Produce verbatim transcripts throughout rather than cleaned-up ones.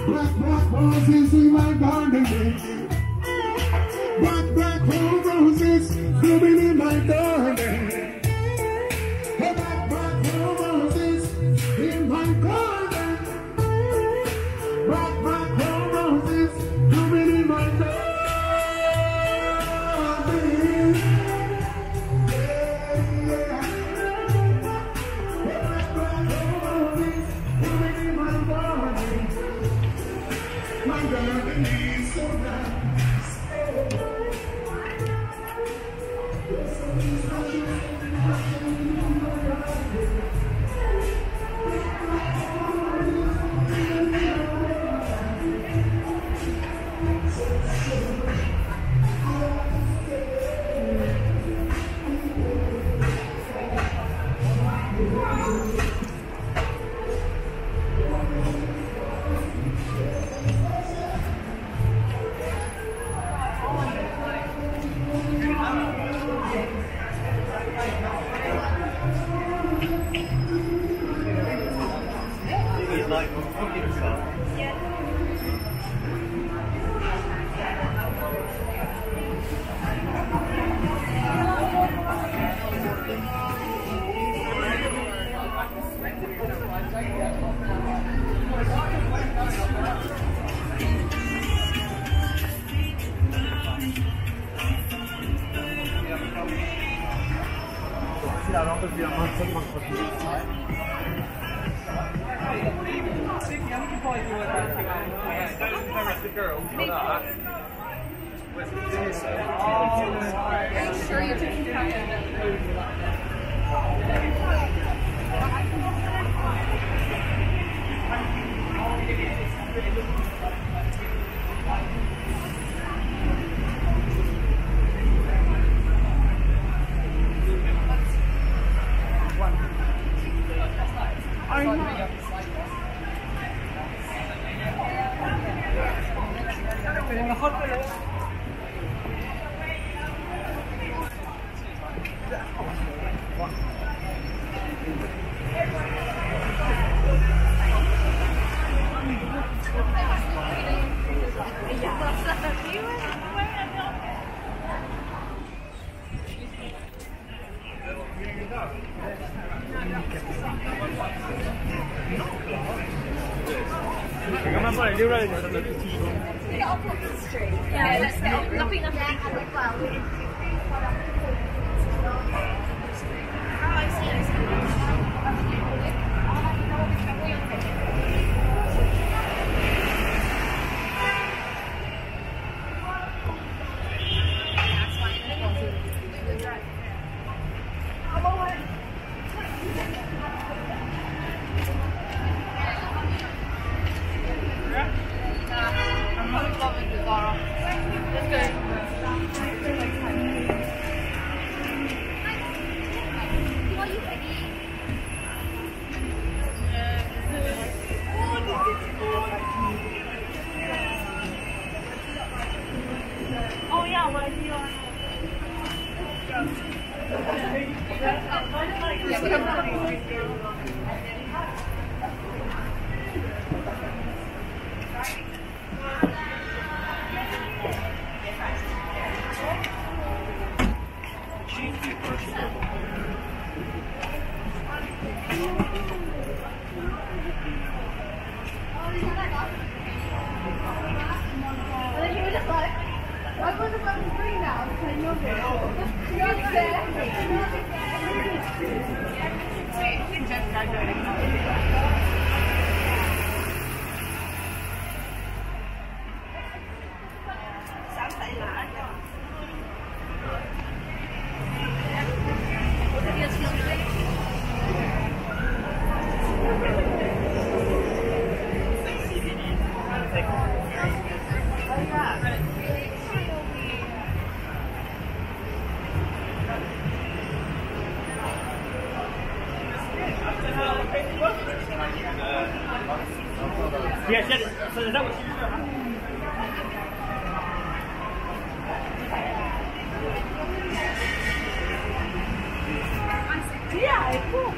Black, black roses in my garden. Black, black roses blooming in my garden. Black, black roses in my garden. Black, black roses blooming in my garden. My garden is so nice. Yeah, let's get nothing, nothing. Yes, yes. So is that what you do? Yeah, cool.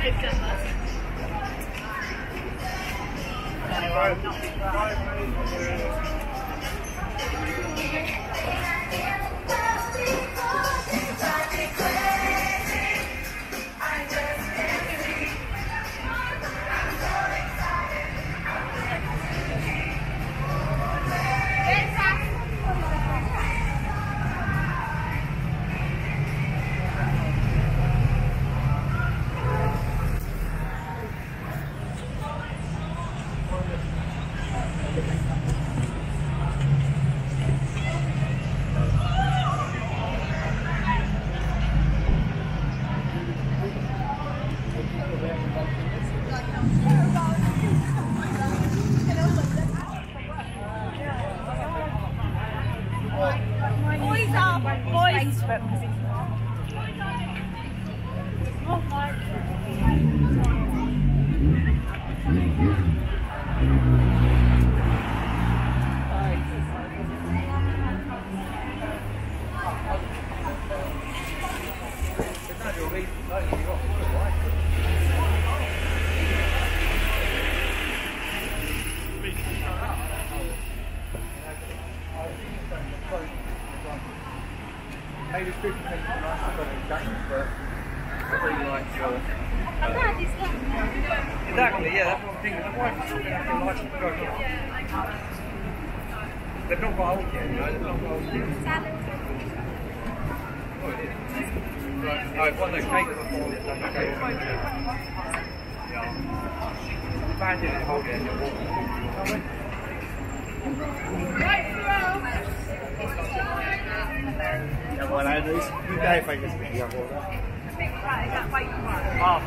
Boys are boys. Maybe fifty people nice to go in games, but I really like your. Exactly, yeah, that's what I'm thinking. The wife is something I feel like to go on. They've not got old yet, you know, they've not got old yet. Oh, it is. Right. Oh, it's one of those cakes before it's done okay. Yeah. Bandit is holding it, you're walking. Ja, maar hij is niet bij van je springen. Ja, hoor. Ah.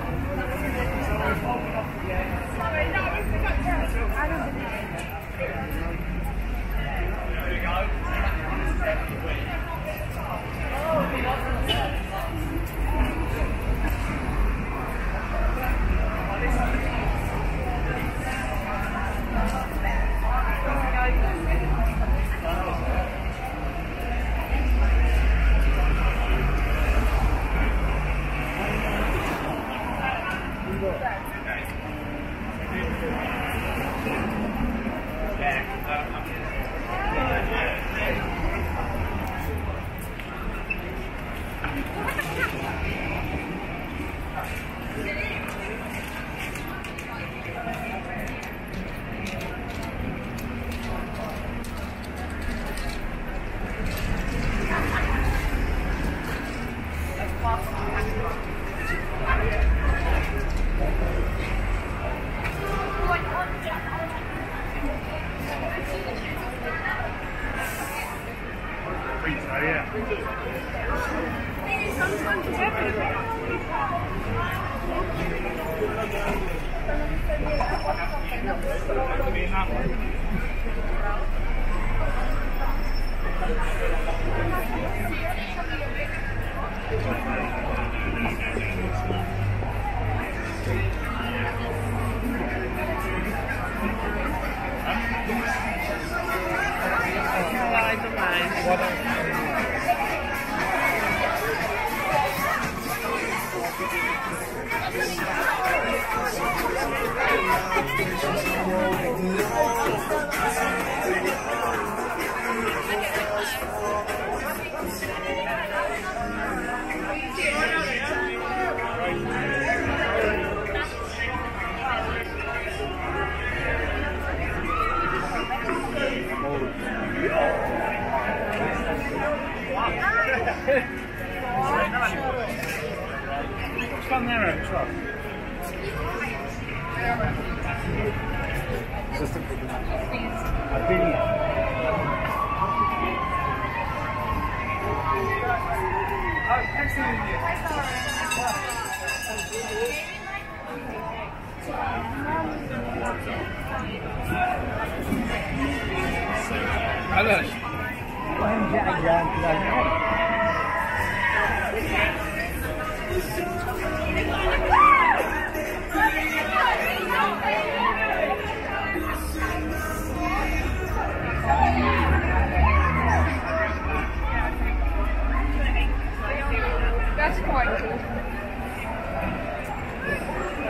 That's quite cool.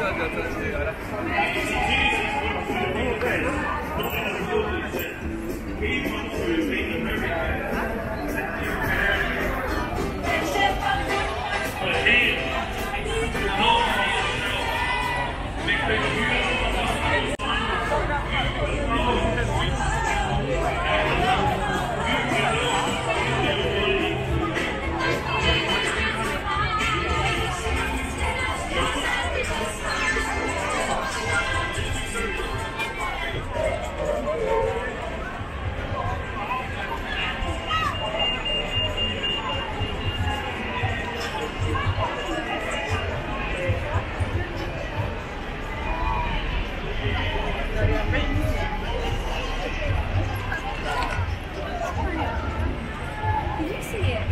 Did you see it?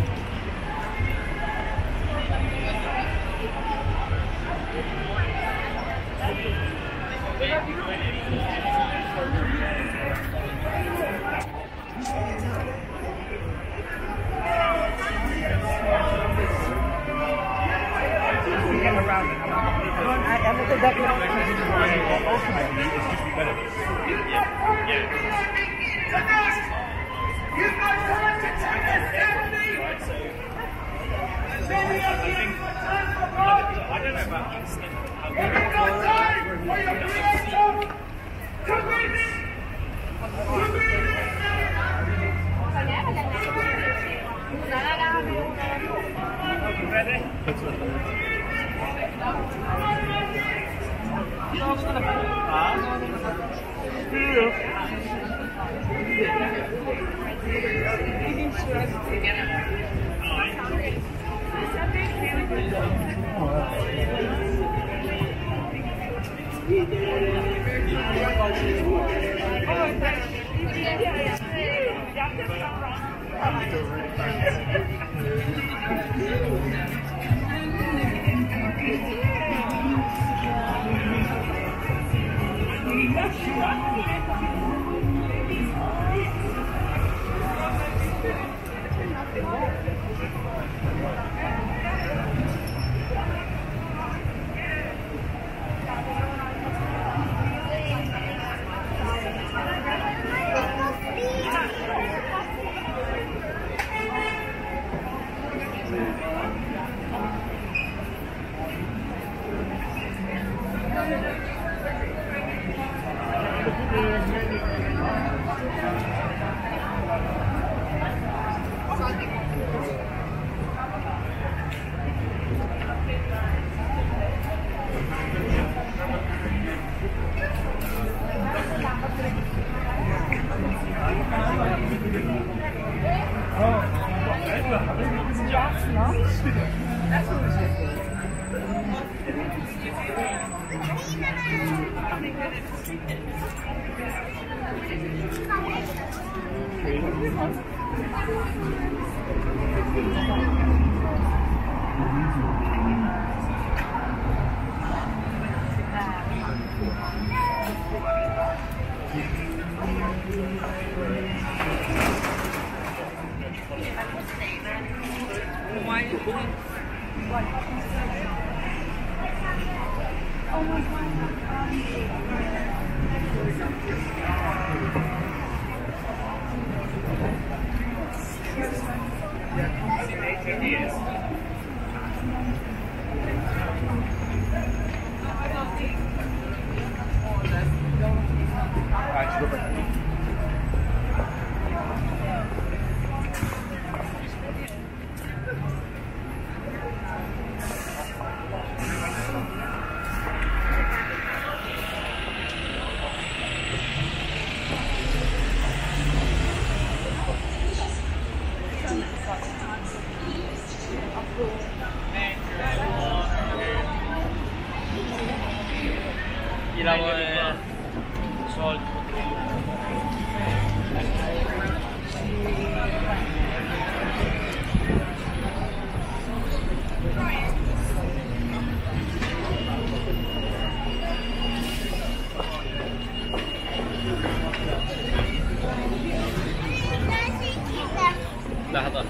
لحظة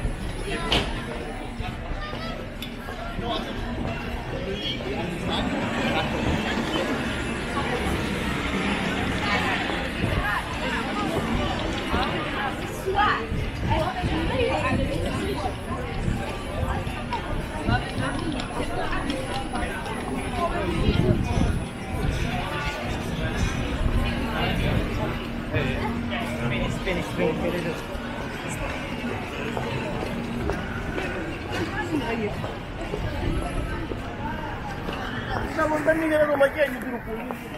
Spin, spin, spin, spin. Una montaña era como aquí, hay un grupo.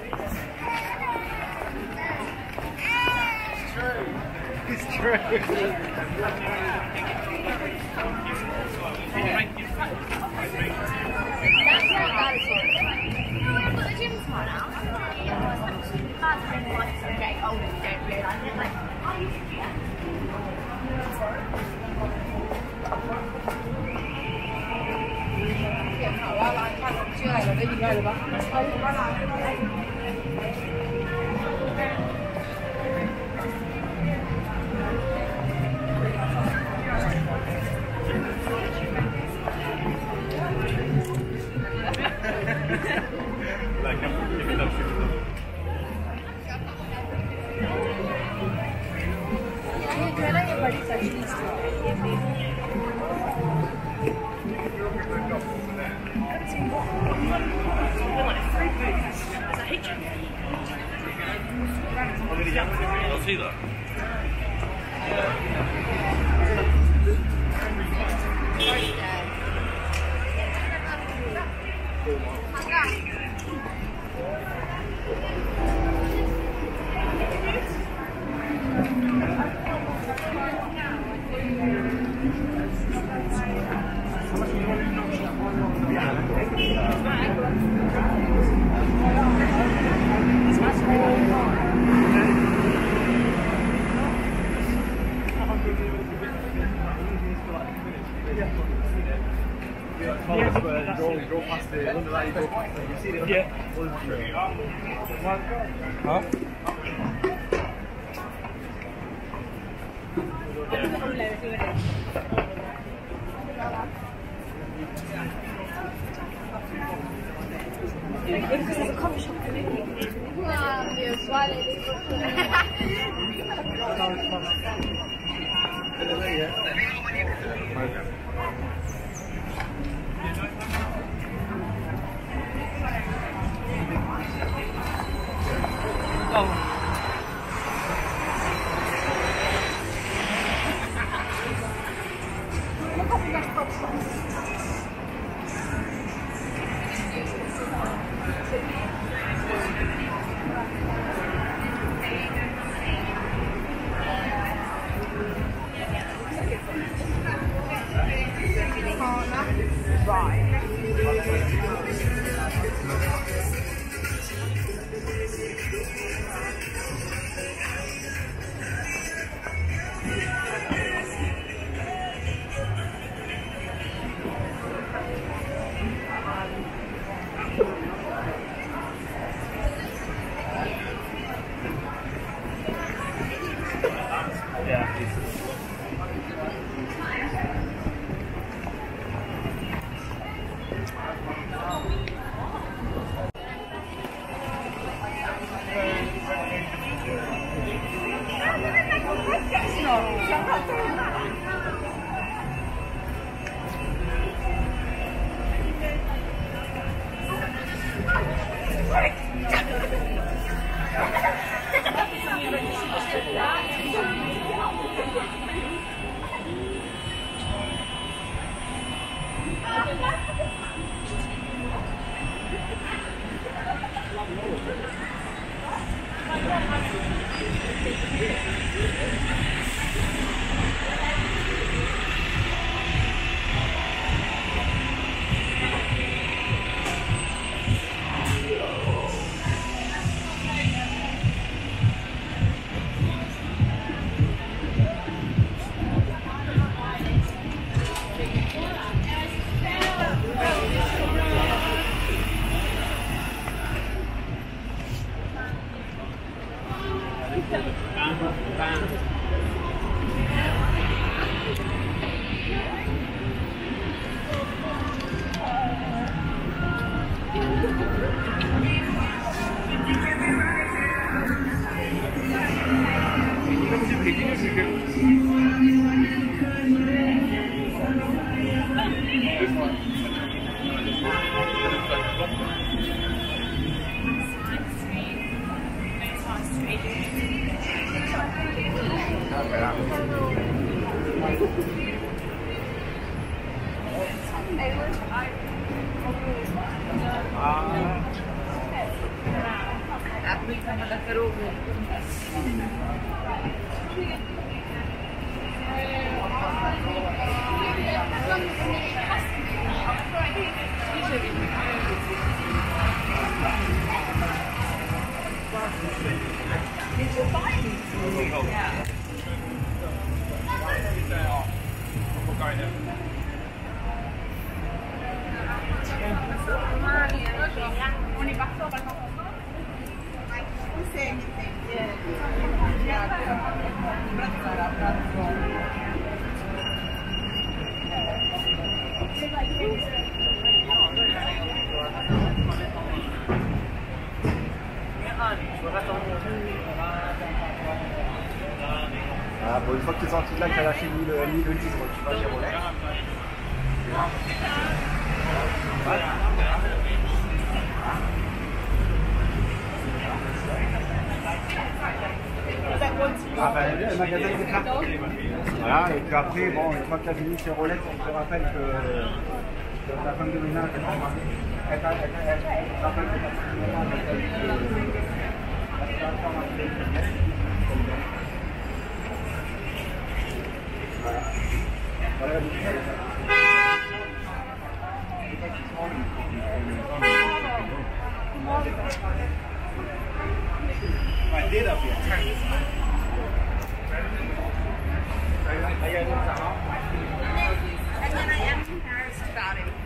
It's true. It's true. But the gym's small now. That's really like getting older, you don't realise it. Like, I used to do that. Like, I'm giving up. I'll see that. Go past the under that, you go past it. You see it? Yeah. Huh? There's a coffee shop in it. Wow, you're smiling. This one. Aku sama dah teruk. Ah, bon, une fois que tu es sorti de là, que tu as lâché mille, mille livres, tu vas chez Rolex. Ah ben, le magasin des cartes. Voilà, et puis après, bon, une fois que tu as fini chez Rolex, on te rappelle que, que ta femme de ménage, elle t'a elle t'a- elle t'a- elle te rappelle que ta femme de ménage, elle t'a dit que la situation a été Voilà. Voilà la boutique. Mà đi đâu vậy? Bây giờ nó sao? And then I am embarrassed about it.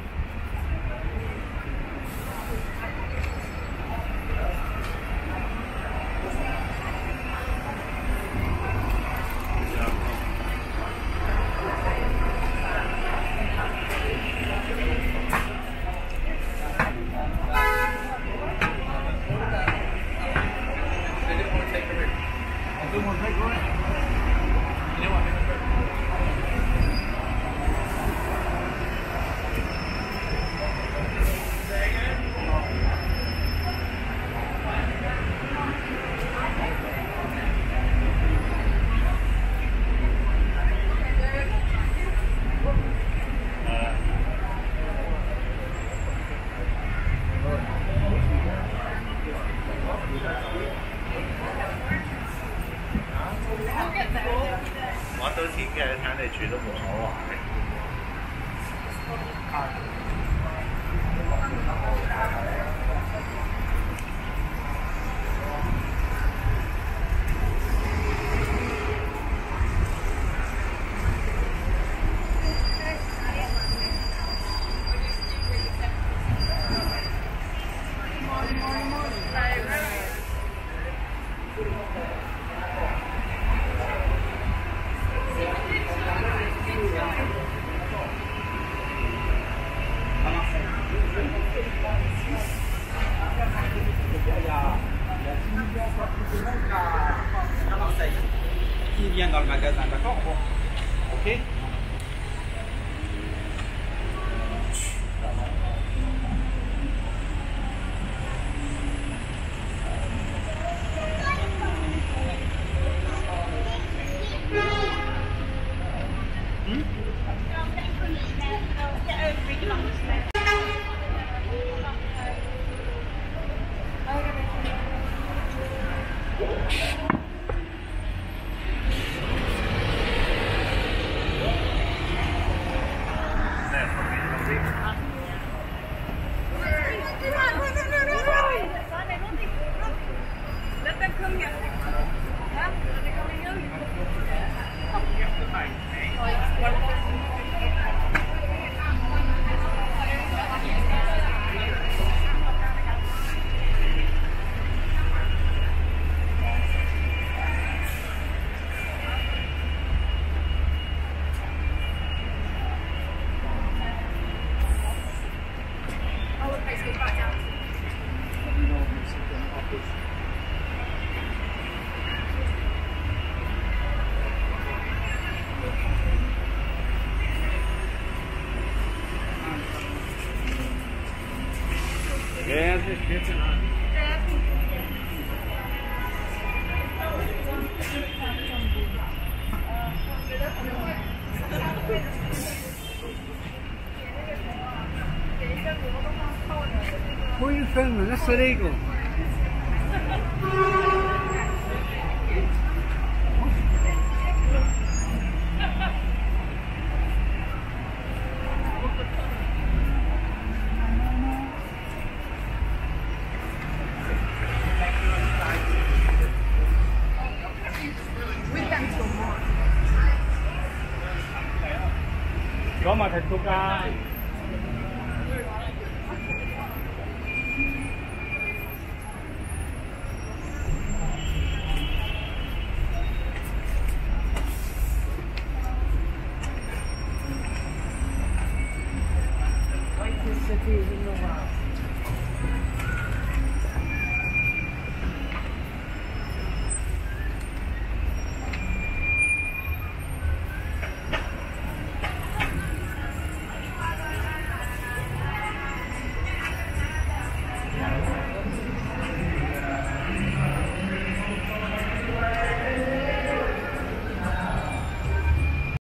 Qui vient dans le magasin, d'accord? Bon. Ok. Oui. film, that's illegal. Có mà thịt coca